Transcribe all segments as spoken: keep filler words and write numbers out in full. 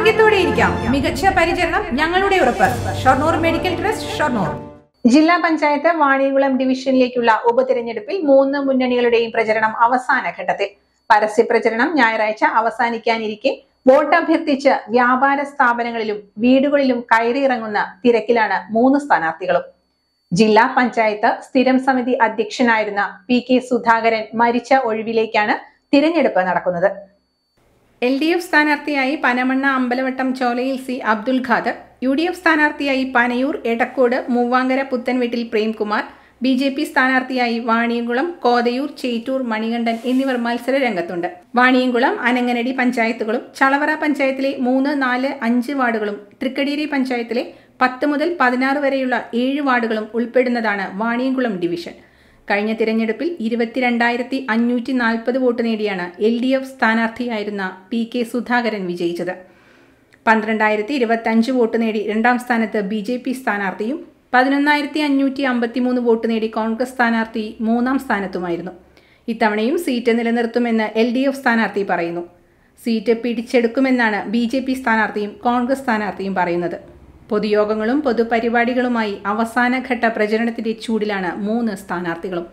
ആരോഗ്യത്തോടെ ഇരിക്കാം. മികച്ച പരിചരണം ഞങ്ങളുടെ ഉറപ്പ്. Shoranur medical trust, Shoranur. ജില്ലാ പഞ്ചായത്ത് വാണിയംകുളം ഡിവിഷനിലേക്കുള്ള ഉപതിരഞ്ഞെടുപ്പിൽ മൂന്ന് മുന്നണികളുടെയും പ്രചരണം അവസാന ഘട്ടത്തിൽ. പരസ്യ പ്രചരണം ഞായറാഴ്ച അവസാനിക്കാനിരിക്കെ വോട്ട് അഭ്യർത്ഥിച്ച് വ്യാപാര സ്ഥാപനങ്ങളിലും വീടുകളിലും കയറിയിറങ്ങുന്ന തിരക്കിലാണ് മൂന്ന് സ്ഥാനാർത്ഥികളും. ജില്ലാ പഞ്ചായത്ത് സ്ഥിരം സമിതി അധ്യക്ഷനായിരുന്ന പി കെ സുധാകരൻ മരിച്ച ഒഴിവിലേക്കാണ് തിരഞ്ഞെടുപ്പ് നടക്കുന്നത്. എൽ ഡി എഫ് സ്ഥാനാർത്ഥിയായി പനമണ്ണ അമ്പലവട്ടം ചോലയിൽ C Abdul Khader, U D F സ്ഥാനാർത്ഥിയായി പനയൂർ എടക്കോട് മൂവാങ്കര പുത്തൻവീട്ടിൽ പ്രേംകുമാർ, ബി ജെ പി സ്ഥാനാർത്ഥിയായി വാണിയംകുളം കോതയൂർ ചേറ്റൂർ മണികണ്ഠൻ എന്നിവർ മത്സര രംഗത്തുണ്ട്. വാണിയംകുളം അനങ്ങനടി പഞ്ചായത്തുകളും ചളവറ പഞ്ചായത്തിലെ മൂന്ന് നാല് അഞ്ച് വാർഡുകളും തൃക്കടീരി പഞ്ചായത്തിലെ പത്ത് മുതൽ പതിനാറ് വരെയുള്ള ഏഴ് വാർഡുകളും ഉൾപ്പെടുന്നതാണ് വാണിയംകുളം ഡിവിഷൻ. കഴിഞ്ഞ തിരഞ്ഞെടുപ്പിൽ ഇരുപത്തിരണ്ടായിരത്തി അഞ്ഞൂറ്റി നാൽപ്പത് വോട്ട് നേടിയാണ് എൽ ഡി എഫ് സ്ഥാനാർത്ഥിയായിരുന്ന പി കെ സുധാകരൻ വിജയിച്ചത്. പന്ത്രണ്ടായിരത്തി ഇരുപത്തി അഞ്ച് വോട്ട് നേടി രണ്ടാം സ്ഥാനത്ത് ബി ജെ പി സ്ഥാനാർത്ഥിയും പതിനൊന്നായിരത്തി അഞ്ഞൂറ്റി അമ്പത്തി മൂന്ന് വോട്ട് നേടി കോൺഗ്രസ് സ്ഥാനാർത്ഥി മൂന്നാം സ്ഥാനത്തുമായിരുന്നു. ഇത്തവണയും സീറ്റ് നിലനിർത്തുമെന്ന് എൽ ഡി എഫ് സ്ഥാനാർത്ഥി പറയുന്നു. സീറ്റ് പിടിച്ചെടുക്കുമെന്നാണ് ബി ജെ പി സ്ഥാനാർത്ഥിയും കോൺഗ്രസ് സ്ഥാനാർത്ഥിയും പറയുന്നത്. പൊതുയോഗങ്ങളും പൊതുപരിപാടികളുമായി അവസാനഘട്ട പ്രചരണത്തിന്റെ ചൂടിലാണ് മൂന്ന് സ്ഥാനാർത്ഥികളും.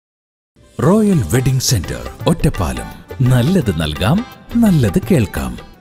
Royal wedding centre, Ottapalam. നല്ലത് നൽകാം, നല്ലത് കേൾക്കാം.